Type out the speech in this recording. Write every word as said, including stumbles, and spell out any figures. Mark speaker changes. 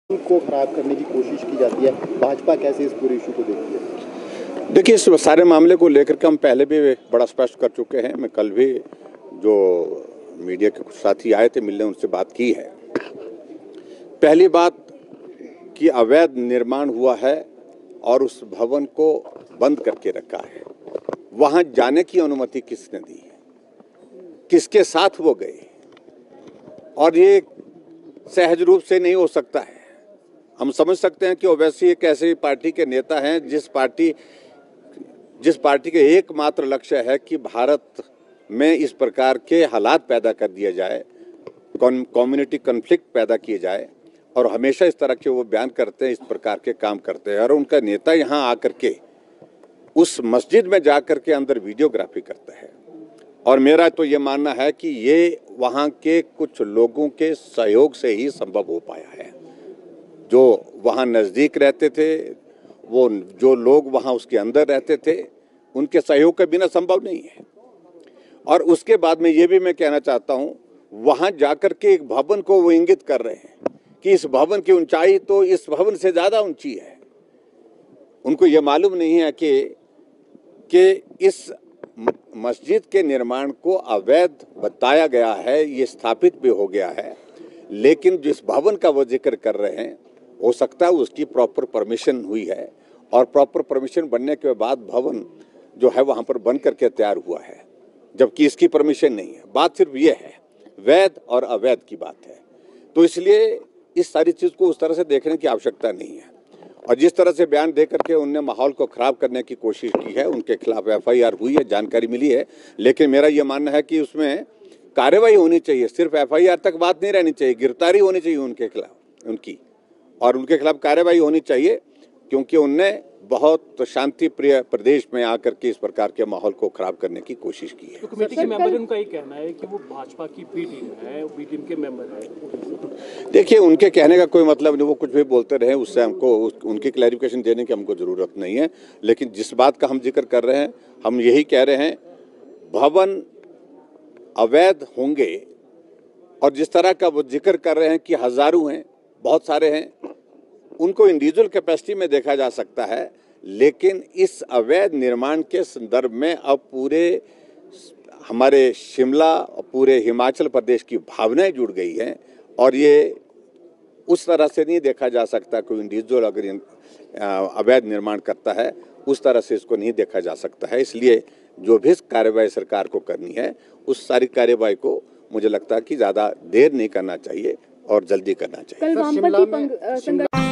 Speaker 1: को खराब करने की कोशिश की जाती है। भाजपा कैसे इस पूरे इशू को देखती है?
Speaker 2: देखिए, इस सारे मामले को लेकर के हम पहले भी बड़ा स्पष्ट कर चुके हैं। मैं कल भी जो मीडिया के कुछ साथी आए थे मिलने, उनसे बात की है। पहली बात कि अवैध निर्माण हुआ है और उस भवन को बंद करके रखा है। वहां जाने की अनुमति किसने दी है, किसके साथ वो गए, और ये सहज रूप से नहीं हो सकता है। हम समझ सकते हैं कि ओवैसी एक ऐसी पार्टी के नेता हैं जिस पार्टी जिस पार्टी के एकमात्र लक्ष्य है कि भारत में इस प्रकार के हालात पैदा कर दिया जाए, कम्युनिटी कन्फ्लिक्ट पैदा किए जाए, और हमेशा इस तरह के वो बयान करते हैं, इस प्रकार के काम करते हैं। और उनका नेता यहाँ आकर के उस मस्जिद में जाकर के अंदर वीडियोग्राफी करता है। और मेरा तो ये मानना है कि ये वहाँ के कुछ लोगों के सहयोग से ही संभव हो पाया है। जो वहाँ नज़दीक रहते थे, वो जो लोग वहाँ उसके अंदर रहते थे, उनके सहयोग के बिना संभव नहीं है। और उसके बाद में ये भी मैं कहना चाहता हूँ, वहाँ जाकर के एक भवन को वो इंगित कर रहे हैं कि इस भवन की ऊंचाई तो इस भवन से ज़्यादा ऊंची है। उनको ये मालूम नहीं है कि कि इस मस्जिद के निर्माण को अवैध बताया गया है, ये स्थापित भी हो गया है, लेकिन जिस भवन का वो जिक्र कर रहे हैं, हो सकता है उसकी प्रॉपर परमिशन हुई है, और प्रॉपर परमिशन बनने के बाद भवन जो है वहाँ पर बन करके तैयार हुआ है, जबकि इसकी परमिशन नहीं है। बात सिर्फ ये है, वैध और अवैध की बात है। तो इसलिए इस सारी चीज़ को उस तरह से देखने की आवश्यकता नहीं है। और जिस तरह से बयान दे करके उनने माहौल को ख़राब करने की कोशिश की है, उनके खिलाफ एफ आई आर हुई है, जानकारी मिली है, लेकिन मेरा ये मानना है कि उसमें कार्रवाई होनी चाहिए। सिर्फ एफ आई आर तक बात नहीं रहनी चाहिए, गिरफ्तारी होनी चाहिए उनके खिलाफ उनकी और उनके खिलाफ कार्रवाई होनी चाहिए, क्योंकि उनने बहुत शांति प्रिय प्रदेश में आकर के इस प्रकार के माहौल को खराब करने की कोशिश की है।
Speaker 3: तो कमेटी के मेंबर उनका ये कहना है कि वो भाजपा की बी टीम है, बी टीम के मेंबर है।
Speaker 2: देखिए, उनके कहने का कोई मतलब नहीं, वो कुछ भी बोलते रहे, उससे हमको उनकी क्लैरिफिकेशन देने की हमको ज़रूरत नहीं है। लेकिन जिस बात का हम जिक्र कर रहे हैं, हम यही कह रहे हैं, भवन अवैध होंगे, और जिस तरह का वो जिक्र कर रहे हैं कि हज़ारों हैं, बहुत सारे हैं, उनको इंडिविजुअल कैपेसिटी में देखा जा सकता है, लेकिन इस अवैध निर्माण के संदर्भ में अब पूरे हमारे शिमला और पूरे हिमाचल प्रदेश की भावनाएं जुड़ गई हैं। और ये उस तरह से नहीं देखा जा सकता, कोई इंडिविजुअल अगर अवैध निर्माण करता है उस तरह से इसको नहीं देखा जा सकता है। इसलिए जो भी कार्रवाई सरकार को करनी है, उस सारी कार्रवाई को मुझे लगता है कि ज़्यादा देर नहीं करना चाहिए और जल्दी करना चाहिए।
Speaker 4: कल वामपंथी